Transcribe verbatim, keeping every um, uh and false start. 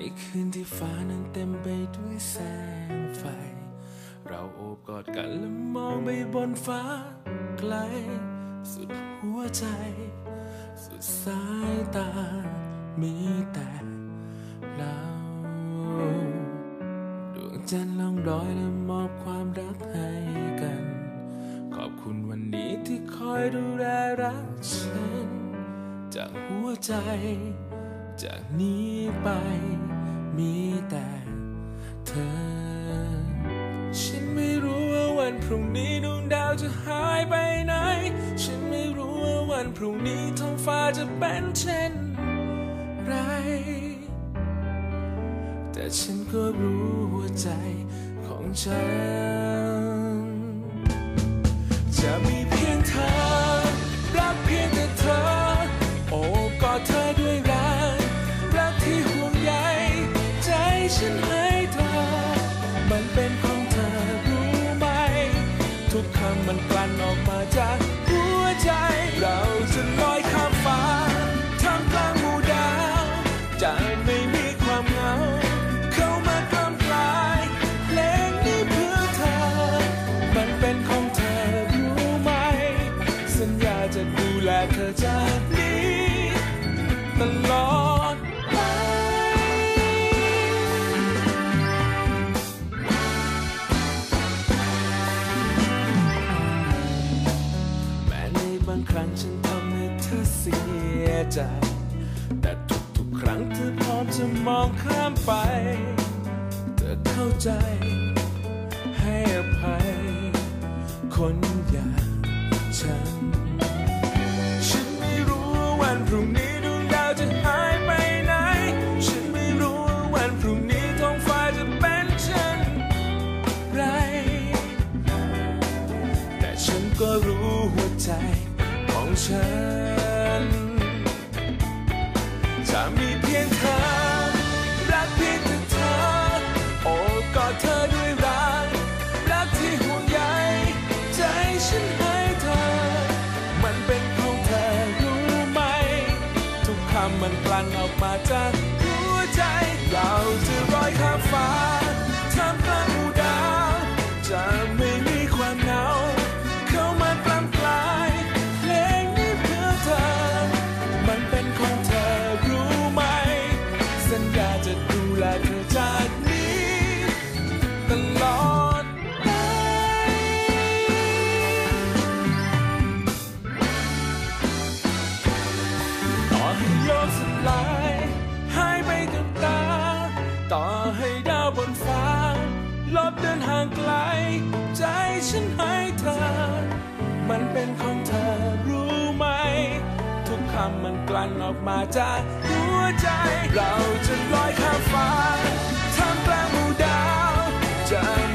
คืนที่ฟ้านั้นเต็มไปด้วยแสงไฟเราโอบกอดกันและมองไปบนฟ้าไกลสุดหัวใจสุดสายตามีแต่เราดวงจันทร์ล่องลอยและมอบความรักให้กันขอบคุณวันนี้ที่คอยดูแลรักฉันจากหัวใจจากนี้ไปมีแต่เธอฉันไม่รู้ว่าวันพรุ่งนี้ดวงดาวจะหายไปไหนฉันไม่รู้ว่าวันพรุ่งนี้ท้องฟ้าจะเป็นเช่นไรแต่ฉันก็รู้หัวใจของฉันจะมีเพียงเธอรักเพียงแต่เธอโอบกอดเธอด้วยรักรักที่ห่วงใยใจฉันให้เธอมันเป็นของเธอรู้ไหมทุกคำมันกลั่นออกมาจากหัวใจเราจะลอยข้ามฟ้าท่ามกลางหมู่ดาวจะไม่มีความเหงาเข้ามากล้ำกลายเพลงนี้เพื่อเธอมันเป็นของเธอรู้ไหมสัญญาจะดูแลเธอจากนี้ตลอดไปแม้ในบางครั้งฉันทำให้เธอเสียใจแต่ทุกๆครั้งเธอพร้อมจะมองข้ามไปเธอเข้าใจให้อภัยคนอย่างฉันฉันไม่รู้ว่าวันพรุ่งนี้ดวงดาวจะหายไปไหนฉันไม่รู้ว่าวันพรุ่งนี้ท้องฟ้าจะเป็นเช่นไรแต่ฉันก็รู้หัวใจของฉันจะมีเพียงเธอรักเพียงแต่เธอโอบกอดเธอด้วยรักรักที่ห่วงใยใจฉันให้เธอมันเป็นของเธอรู้ไหมทุกคำมันกลั่นออกมาจากหัวใจเราจะลอยข้ามฟ้าท่ามกลางหมู่ดาวจะไม่มีความเหงาเข้ามากล้ำกลายเพลงนี้เพื่อเธอมันเป็นของเธอรู้ไหมสัญญาจะดูแลเธอจากนี้ตลอดไปต่อให้โลกสลายหายไปกับตาต่อให้ดาวบนฟ้าลบเดินห่างไกลใจฉันให้เธอมันเป็นของเธอรู้ไหมทุกคำมันกลั่นออกมาจากหัวใจเราจะลอยข้ามฟ้าท่ามกลางหมู่ดาวจะ